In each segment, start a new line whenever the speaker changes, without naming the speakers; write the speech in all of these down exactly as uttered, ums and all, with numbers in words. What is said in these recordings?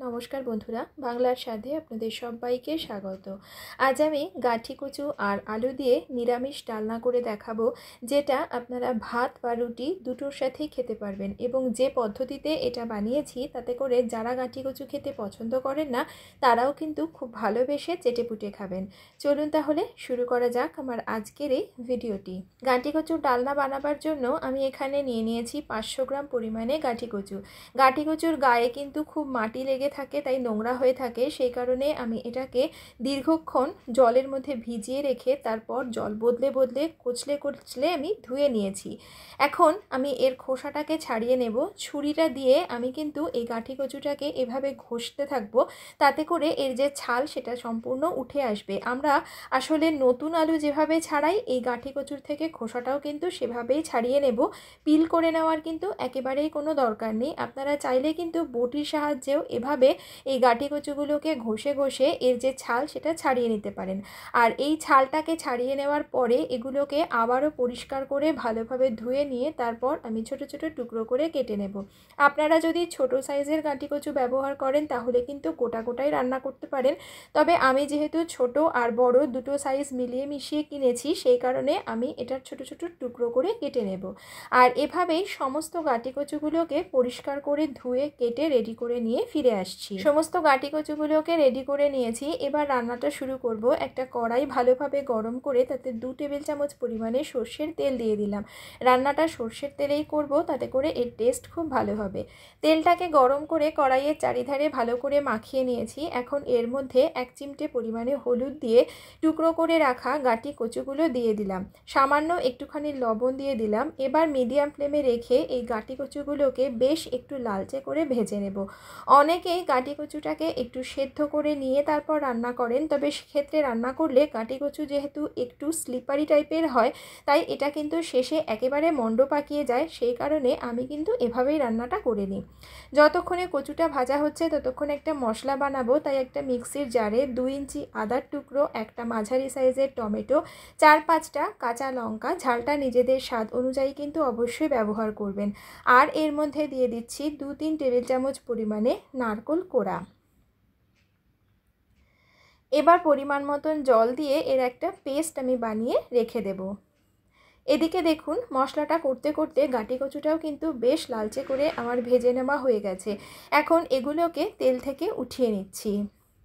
नमस्कार बंधुरा बांगलार स्वादे आपनादेर सबाइके स्वागत। आज आमी गाठी कचु और आलू दिए निरामिष डालना करे देखाबो, जेटा आपनारा भात बा रुटी दुटोर साथेई खेते पारबेन एबं जे पद्धतिते एटा बानिয়েছি ताते करे जारा गाठी कचु खेते पछंद करेन ना ताराओ किन्तु खूब भालोबेशे चेटेपुटे खाबेन। चलुन ताहले शुरू करा जाक आमार आजकेर एई भिडियोटी। गाठी कचुर डालना बानाबार जोन्नो आमी एखाने निये निয়েছি पाँचशो ग्राम परिमाणे गाठी कचु। गाठी कचुर गाये किन्तु खूब माटी लेगे থাকে তাই নোংরা হয়ে থাকে, সেই কারণে আমি এটাকে দীর্ঘক্ষণ জলের মধ্যে ভিজিয়ে রেখে তারপর জল বদলে বদলে কচলে কচলে আমি ধুয়ে নিয়েছি। এখন আমি এর খোসাটাকে ছাড়িয়ে নেব। ছুরিটা দিয়ে আমি কিন্তু এই গাঠি কচুটাকে এভাবে ঘষতে থাকবো, তাতে করে এর যে ছাল সেটা সম্পূর্ণ উঠে আসবে। আমরা আসলে নতুন আলু যেভাবে ছাড়াই এই গাঠি কচুর থেকে খোসাটাও কিন্তু সেভাবেই ছাড়িয়ে নেব। পিল করে নেওয়ার কিন্তু একেবারেই কোনো দরকার নেই। আপনারা চাইলে কিন্তু বটির সাহায্যেও এভাবে এই গাঠি কচুগুলোকে ঘষে ঘষে এর যে ছাল সেটা ছাড়িয়ে নিতে পারেন। আর এই ছালটাকে ছাড়িয়ে নেওয়ার পরে এগুলোকে আবারও পরিষ্কার করে ভালোভাবে ধুয়ে নিয়ে তারপর আমি ছোট ছোট টুকরো করে কেটে নেব। আপনারা যদি ছোট সাইজের গাঠি কচু ব্যবহার করেন তাহলে কিন্তু গোটা গোটাই রান্না করতে পারেন, তবে আমি যেহেতু ছোট আর বড় দুটো সাইজ মিলিয়ে মিশিয়ে কিনেছি সেই কারণে আমি এটার ছোট ছোট টুকরো করে কেটে নেব। আর এভাবেই সমস্ত গাঠি কচুগুলোকে পরিষ্কার করে ধুয়ে কেটে রেডি করে নিয়ে ফিরে আসছি। সমস্ত গাঠি কচুগুলোকে রেডি করে নিয়েছি। এবার রান্নাটা শুরু করব। একটা কড়াই ভালোভাবে গরম করে তাতে দু টেবিল চামচ পরিমাণে সর্ষের তেল দিয়ে দিলাম। রান্নাটা সর্ষের তেলেই করব, তাতে করে এর টেস্ট খুব ভালো হবে। তেলটাকে গরম করে কড়াইয়ের চারিধারে ভালো করে মাখিয়ে নিয়েছি। এখন এর মধ্যে এক চিমটে পরিমাণে হলুদ দিয়ে টুকরো করে রাখা গাঠি কচুগুলো দিয়ে দিলাম। সামান্য একটুখানি লবণ দিয়ে দিলাম। এবার মিডিয়াম ফ্লেমে রেখে এই গাঠি কচুগুলোকে বেশ একটু লালচে করে ভেজে নেব। অনেকেই গাঠি কচুটাকে একটু সেদ্ধ করে নিয়ে তারপর রান্না করেন, তবে সেক্ষেত্রে রান্না করলে গাঠি কচু যেহেতু একটু স্লিপারি টাইপের হয় তাই এটা কিন্তু শেষে একেবারে মন্ড পাকিয়ে যায়, সেই কারণে আমি কিন্তু এভাবেই রান্নাটা করে নিই। যতক্ষণে কচুটা ভাজা হচ্ছে ততক্ষণ একটা মশলা বানাবো, তাই একটা মিক্সির জারে দুই ইঞ্চি আদার টুকরো, একটা মাঝারি সাইজের টমেটো, চার পাঁচটা কাঁচা লঙ্কা, ঝালটা নিজেদের স্বাদ অনুযায়ী কিন্তু অবশ্যই ব্যবহার করবেন। আর এর মধ্যে দিয়ে দিচ্ছি দু তিন টেবিল চামচ পরিমাণে নারকেল কোড়া। এবার পরিমাণ মতন জল দিয়ে এর একটা পেস্ট আমি বানিয়ে রেখে দেব। এদিকে দেখুন মশলাটা করতে করতে গাঠি কচুটাও কিন্তু বেশ লালচে করে আমার ভেজে নেওয়া হয়ে গেছে। এখন এগুলোকে তেল থেকে উঠিয়ে নিচ্ছি।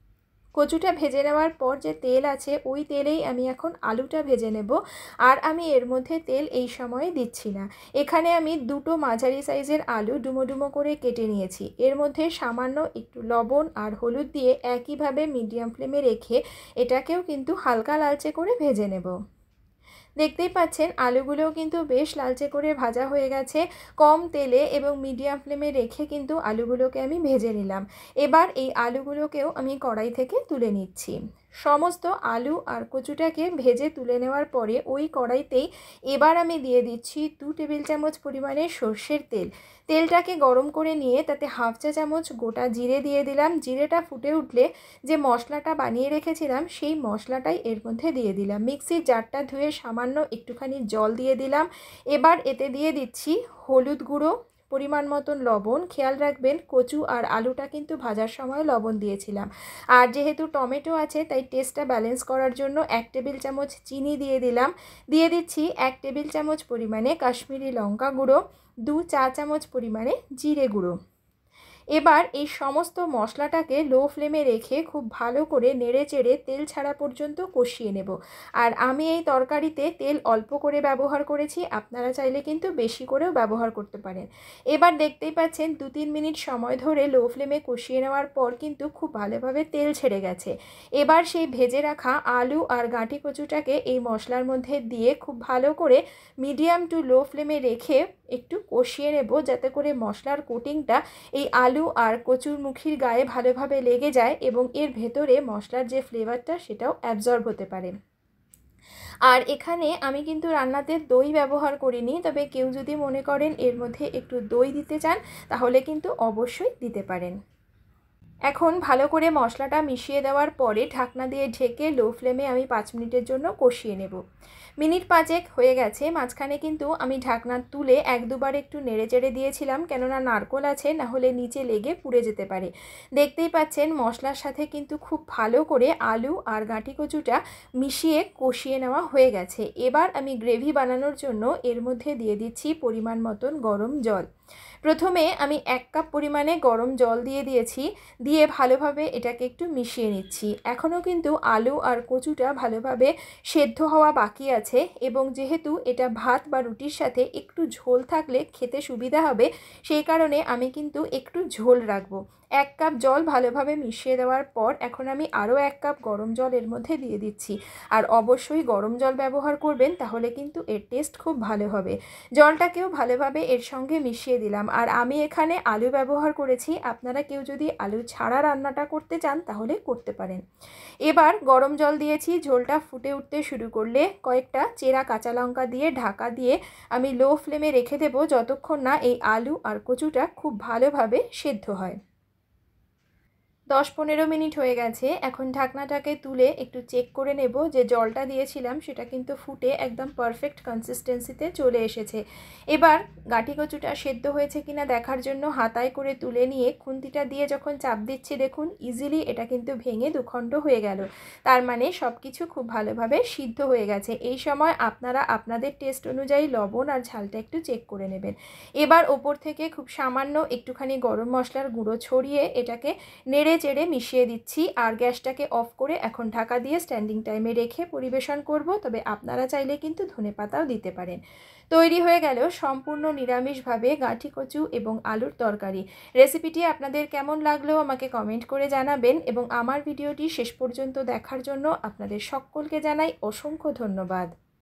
কচুটা ভেজে নেওয়ার পর যে তেল আছে ওই তেলেই আমি এখন আলুটা ভেজে নেব। আর আমি এর মধ্যে তেল এই সময়ে দিচ্ছি না। এখানে আমি দুটো মাঝারি সাইজের আলু ডুমো ডুমো করে কেটে নিয়েছি। এর মধ্যে সামান্য একটু লবণ আর হলুদ দিয়ে একইভাবে মিডিয়াম ফ্লেমে রেখে এটাকেও কিন্তু হালকা লালচে করে ভেজে নেব। দেখতেই পাচ্ছেন আলুগুলোও কিন্তু বেশ লালচে করে ভাজা হয়ে গেছে। কম তেলে এবং মিডিয়াম ফ্লেমে রেখে কিন্তু আলুগুলোকে আমি ভেজে নিলাম। এবার এই আলুগুলোকেও আমি কড়াই থেকে তুলে নিচ্ছি। সমস্ত আলু আর কচুটাকে ভেজে তুলে নেওয়ার পরে ওই কড়াইতেই এবার আমি দিয়ে দিচ্ছি দু টেবিল চামচ পরিমাণে সর্ষের তেল। তেলটাকে গরম করে নিয়ে তাতে হাফ চা চামচ গোটা জিরে দিয়ে দিলাম। জিরেটা ফুটে উঠলে যে মশলাটা বানিয়ে রেখেছিলাম সেই মশলাটাই এর মধ্যে দিয়ে দিলাম। মিক্সির জারটা ধুয়ে সামান্য একটুখানি জল দিয়ে দিলাম। এবার এতে দিয়ে দিচ্ছি হলুদ গুঁড়ো, পরিমাণ মতন লবণ। খেয়াল রাখবেন কচু আর আলুটা কিন্তু ভাজার সময় লবণ দিয়েছিলাম। আর যেহেতু টমেটো আছে তাই টেস্টটা ব্যালেন্স করার জন্য এক টেবিল চামচ চিনি দিয়ে দিলাম। দিয়ে দিচ্ছি এক টেবিল চামচ পরিমাণে কাশ্মীরি লঙ্কা গুঁড়ো, দু চা চামচ পরিমাণে জিরে গুঁড়ো। এবার এই সমস্ত মশলাটাকে লো ফ্লেমে রেখে খুব ভালো করে নেড়ে চেড়ে তেল ছাড়া পর্যন্ত কষিয়ে নেব। আর আমি এই তরকারিতে তেল অল্প করে ব্যবহার করেছি, আপনারা চাইলে কিন্তু বেশি করেও ব্যবহার করতে পারেন। এবার দেখতেই পাচ্ছেন দু তিন মিনিট সময় ধরে লো ফ্লেমে কষিয়ে নেওয়ার পর কিন্তু খুব ভালোভাবে তেল ছেড়ে গেছে। এবার সেই ভেজে রাখা আলু আর গাঠি কচুটাকে এই মশলার মধ্যে দিয়ে খুব ভালো করে মিডিয়াম টু লো ফ্লেমে রেখে একটু কষিয়ে নেব, যাতে করে মশলার কোটিংটা এই আলু আর কচুর মুখির গায়ে ভালোভাবে লেগে যায় এবং এর ভেতরে মশলার যে ফ্লেভারটা সেটাও অ্যাবজর্ব হতে পারে। আর এখানে আমি কিন্তু রান্নাতে দই ব্যবহার করিনি, তবে কেউ যদি মনে করেন এর মধ্যে একটু দই দিতে চান তাহলে কিন্তু অবশ্যই দিতে পারেন। এখন ভালো করে মশলাটা মিশিয়ে দেওয়ার পরে ঢাকনা দিয়ে ঢেকে লো ফ্লেমে আমি পাঁচ মিনিটের জন্য কষিয়ে নেব। মিনিট পাঁচেক হয়ে গেছে, মাঝখানে কিন্তু আমি ঢাকনা তুলে এক দুবার একটু নেড়ে চেড়ে দিয়েছিলাম, কেননা নারকোল আছে, না হলে নিচে লেগে পুড়ে যেতে পারে। দেখতেই পাচ্ছেন মশলার সাথে কিন্তু খুব ভালো করে আলু আর গাঁটি কচুটা মিশিয়ে কষিয়ে নেওয়া হয়ে গেছে। এবার আমি গ্রেভি বানানোর জন্য এর মধ্যে দিয়ে দিচ্ছি পরিমাণ মতন গরম জল। প্রথমে আমি এক কাপ পরিমাণে গরম জল দিয়ে দিয়েছি, দিয়ে ভালোভাবে এটাকে একটু মিশিয়ে নিচ্ছি। এখনও কিন্তু আলু আর কচুটা ভালোভাবে সেদ্ধ হওয়া বাকি আছে, এবং যেহেতু এটা ভাত বা রুটির সাথে একটু ঝোল থাকলে খেতে সুবিধা হবে, সেই কারণে আমি কিন্তু একটু ঝোল রাখবো। এক কাপ জল ভালোভাবে মিশিয়ে দেওয়ার পর এখন আমি আরও এক কাপ গরম জল এর মধ্যে দিয়ে দিচ্ছি। আর অবশ্যই গরম জল ব্যবহার করবেন, তাহলে কিন্তু এর টেস্ট খুব ভালো হবে। জলটাকেও ভালোভাবে এর সঙ্গে মিশিয়ে দিলাম। আর আমি এখানে আলু ব্যবহার করেছি, আপনারা কেউ যদি আলু ছাড়া রান্নাটা করতে চান তাহলে করতে পারেন। এবার গরম জল দিয়েছি, ঝোলটা ফুটে উঠতে শুরু করলে কয়েকটা চেরা কাঁচা লঙ্কা দিয়ে ঢাকা দিয়ে আমি লো ফ্লেমে রেখে দেবো, যতক্ষণ না এই আলু আর কচুটা খুব ভালোভাবে সেদ্ধ হয়। দশ পনেরো মিনিট হয়ে গেছে, এখন ঢাকনাটাকে তুলে একটু চেক করে নেব যে জলটা দিয়েছিলাম সেটা কিন্তু ফুটে একদম পারফেক্ট কনসিস্টেন্সিতে চলে এসেছে। এবার গাঁটি কচুটা সেদ্ধ হয়েছে কিনা দেখার জন্য হাতায় করে তুলে নিয়ে খুন্তিটা দিয়ে যখন চাপ দিচ্ছি, দেখুন ইজিলি এটা কিন্তু ভেঙে দুখণ্ড হয়ে গেল। তার মানে সব কিছু খুব ভালোভাবে সিদ্ধ হয়ে গেছে। এই সময় আপনারা আপনাদের টেস্ট অনুযায়ী লবণ আর ঝালটা একটু চেক করে নেবেন। এবার ওপর থেকে খুব সামান্য একটুখানি গরম মশলার গুঁড়ো ছড়িয়ে এটাকে নেড়ে চেড়ে মিশিয়ে দিচ্ছি। আর গ্যাসটাকে অফ করে এখন ঢাকা দিয়ে স্ট্যান্ডিং টাইমে রেখে পরিবেশন করব। তবে আপনারা চাইলে কিন্তু ধনেপাতাও দিতে পারেন। তৈরি হয়ে গেল সম্পূর্ণ নিরামিষভাবে গাঁঠি কচু এবং আলুর তরকারি। রেসিপিটি আপনাদের কেমন লাগলো আমাকে কমেন্ট করে জানাবেন, এবং আমার ভিডিওটি শেষ পর্যন্ত দেখার জন্য আপনাদের সকলকে জানাই অসংখ্য ধন্যবাদ।